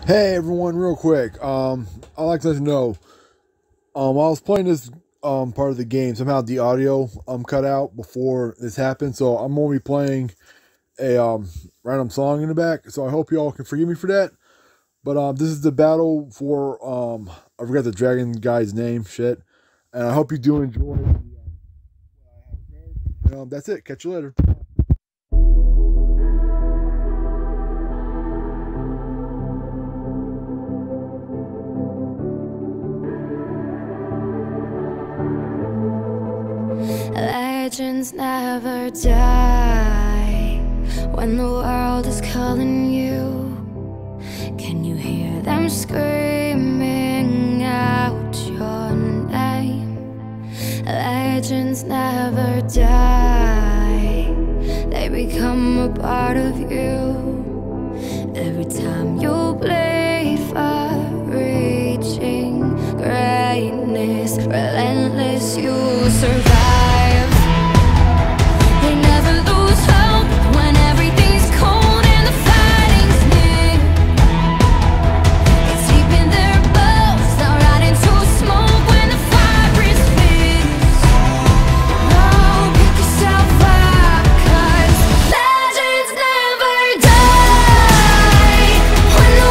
Hey everyone, real quick. I'd like to let you know. While I was playing this part of the game, somehow the audio cut out before this happened, so I'm gonna be playing a random song in the back. So I hope y'all can forgive me for that. But this is the battle for I forgot the dragon guy's name. Shit, and I hope you do enjoy. That's it. Catch you later. Legends never die when the world is calling you. Can you hear them screaming out your name? Legends never die, they become a part of you. Every time you play for reaching greatness, relentless, you survive. When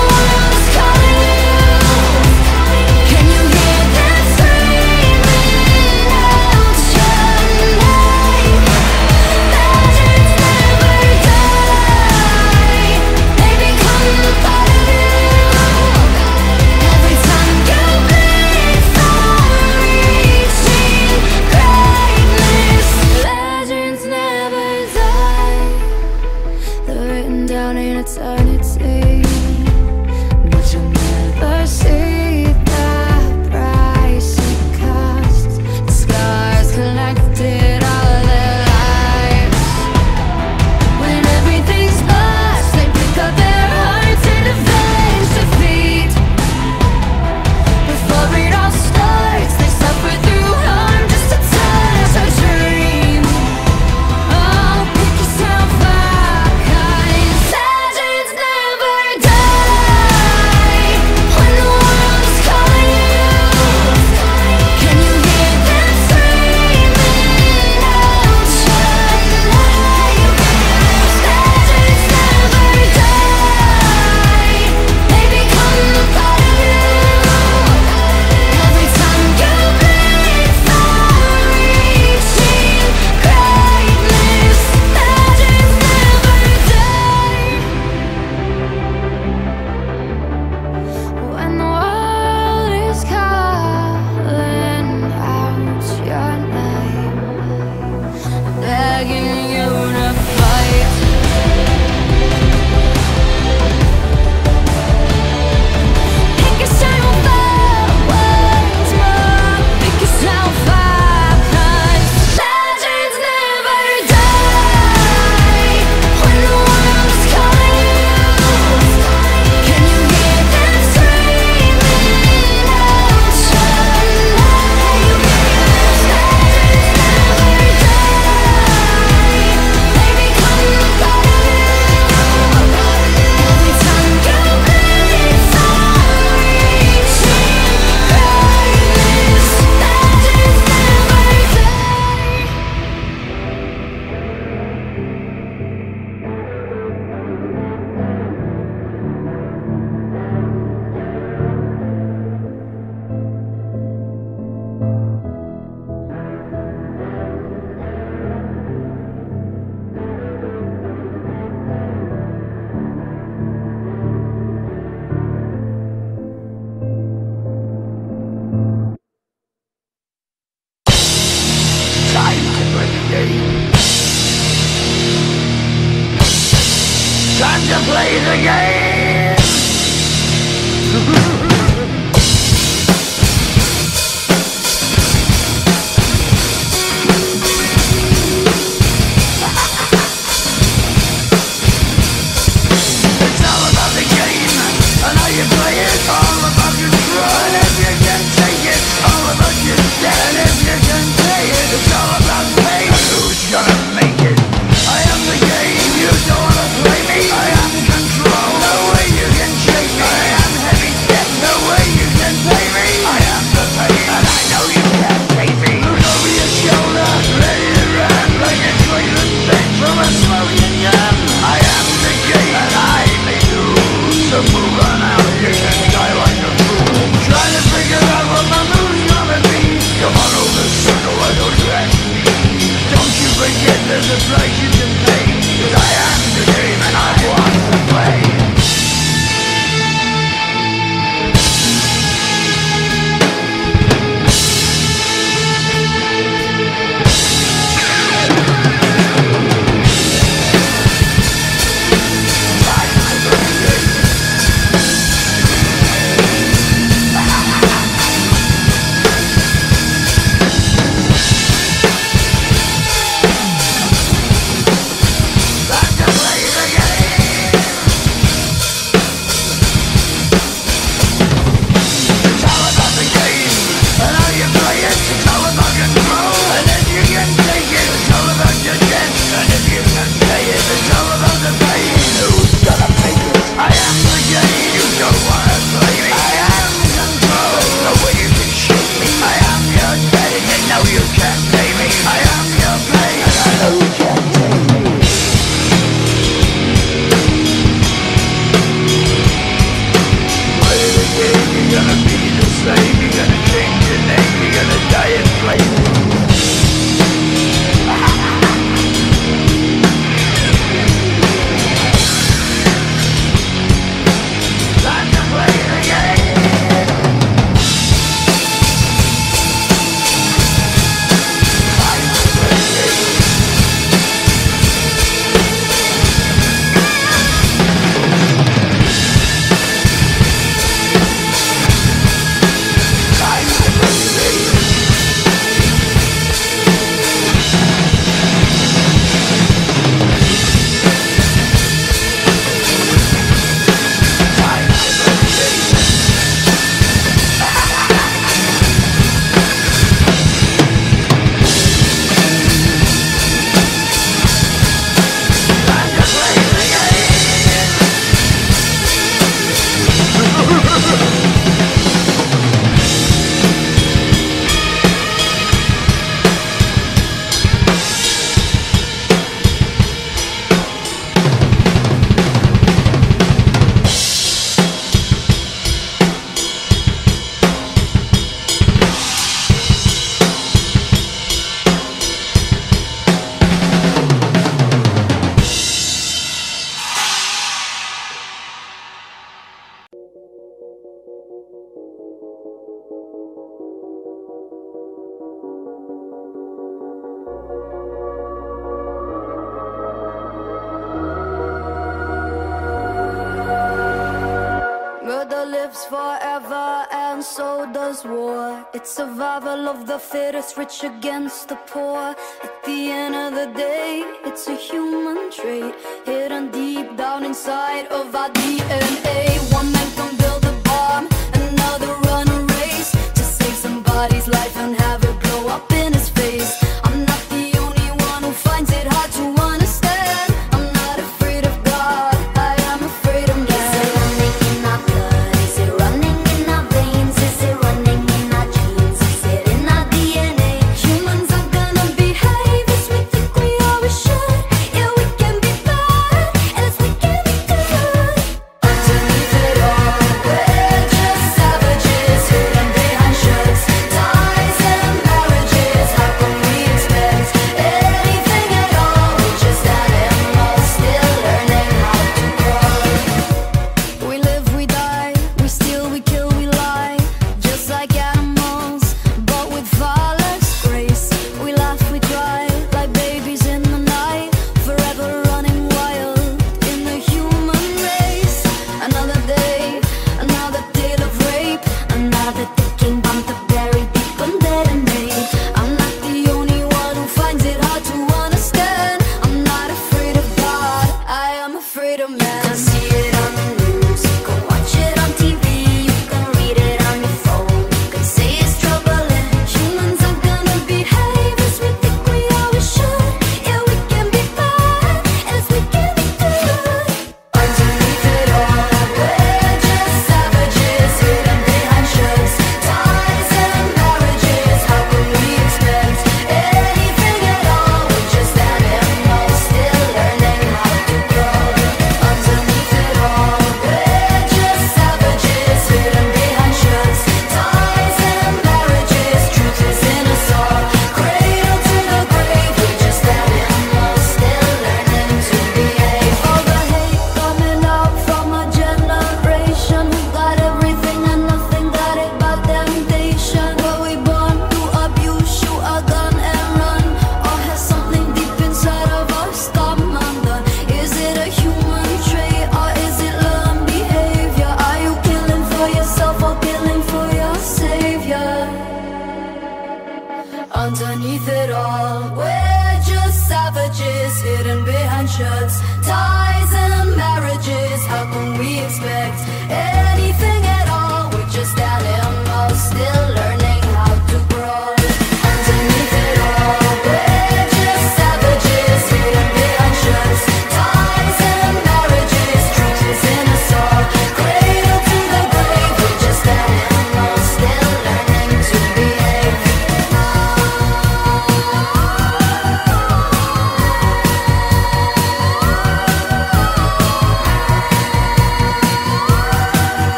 lives forever, and so does war. It's survival of the fittest, rich against the poor. At the end of the day, it's a human trait, hidden deep down inside of our DNA. One man can build a bomb, another run a race to save somebody's life and have it blow up in his face. I'm not the only one who finds it hard to understand. I'm not afraid of God, I am afraid of man. Is it running in our blood? Is it running in our veins? Is it running in our genes? Is it in our DNA? Humans are gonna behave as we think we always should. Yeah, we can be bad as we can be good. Underneath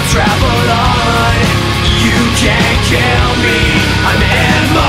travel on. You can't kill me, I'm in my